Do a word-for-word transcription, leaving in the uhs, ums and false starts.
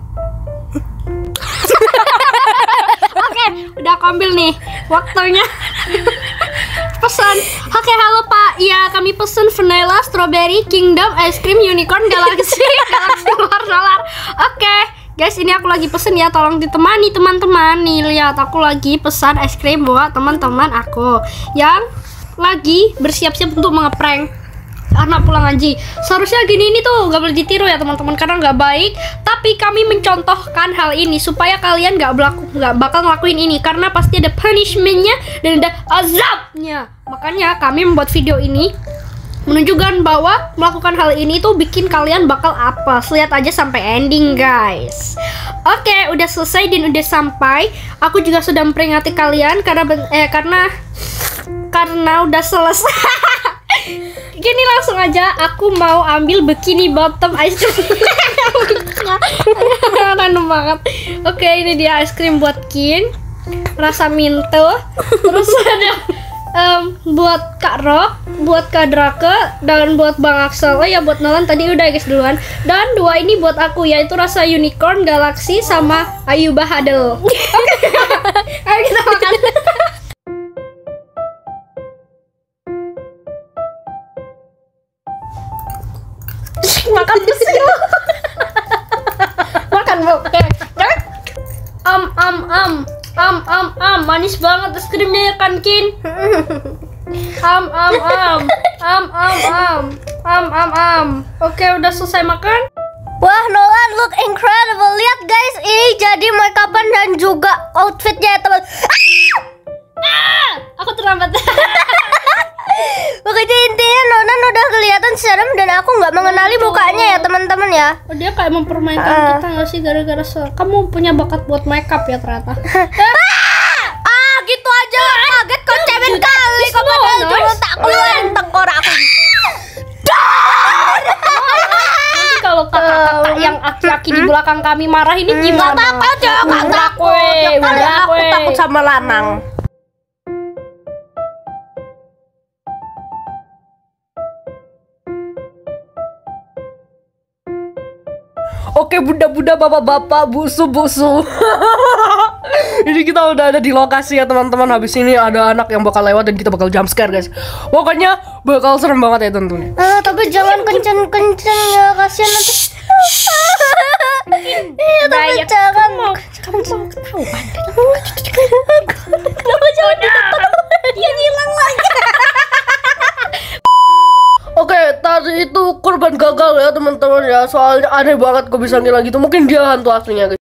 Oke, udah aku ambil nih waktunya. Pesan. Oke, halo Pak. Iya, kami pesen vanilla, strawberry, kingdom, ice cream, unicorn, galaxy, galaxy luar solar. Oke, guys, ini aku lagi pesen ya. Tolong ditemani teman-teman. Nih, lihat aku lagi pesan es krim buat teman-teman aku yang lagi bersiap-siap untuk mengeprank anak pulang ngaji. Seharusnya gini ini tuh gak boleh ditiru ya teman-teman, karena nggak baik. Tapi kami mencontohkan hal ini supaya kalian nggak berlaku nggak bakal ngelakuin ini, karena pasti ada punishmentnya dan ada azabnya. Makanya kami membuat video ini menunjukkan bahwa melakukan hal ini tuh bikin kalian bakal apa. Lihat aja sampai ending, guys. Oke, udah selesai dan udah sampai. Aku juga sudah memperingati kalian karena eh karena karena udah selesai. Gini, langsung aja aku mau ambil bikini bottom ice cream. Random banget. Oke, ini dia es krim buat Kin, rasa mint. Terus ada um, buat Kak Rock, buat Kak Drake, dan buat Bang Axel. Oh ya, buat Nolan tadi udah guys duluan. Dan dua ini buat aku, yaitu rasa unicorn, galaxy, sama Ayu Bahadel. Oke, ayo kita makan. Makan kecil. Makan bu. Oke. Am am am am am am manis banget es krimnya ya kan Kin. Am am am am am am am am am. Oke, udah selesai makan. Wah, Nolan look incredible. Lihat guys, ini jadi make upan dan juga outfitnya ya teman. Ah, aku terlambat. Pokoknya intinya Nolan udah kelihatan serem dan aku nggak mengenali mukanya ya teman-teman ya. Oh, dia kayak mempermainkan Uh. kita nggak sih, gara-gara se- kamu punya bakat buat makeup ya ternyata. Ah, gitu aja. Kaget kok cemen kali. Kok padahal guys. dulu tak keluarin tengkorak aku. Nanti kalau kakak-kakak yang aki-aki di belakang kami marah ini gimana? Gak takut aja, gak takut. Weh, Kali udah, aku weh. takut sama lanang. Oke, bunda-bunda, bapak-bapak, busu-busu. Ini kita udah ada di lokasi ya teman-teman. Habis ini ada anak yang bakal lewat dan kita bakal jump scare guys. Pokoknya bakal serem banget ya tentunya. Ah, tapi jangan kenceng-kenceng ya, kasihan nanti. Iya, tapi Bayar. jangan. Kamu mau ketahuan? Kenapa jangan ditekan? Dia hilang lagi. Oke, tadi itu korban gagal ya teman-teman ya. Soalnya aneh banget kok bisa ngilang gitu. Mungkin dia hantu aslinya guys.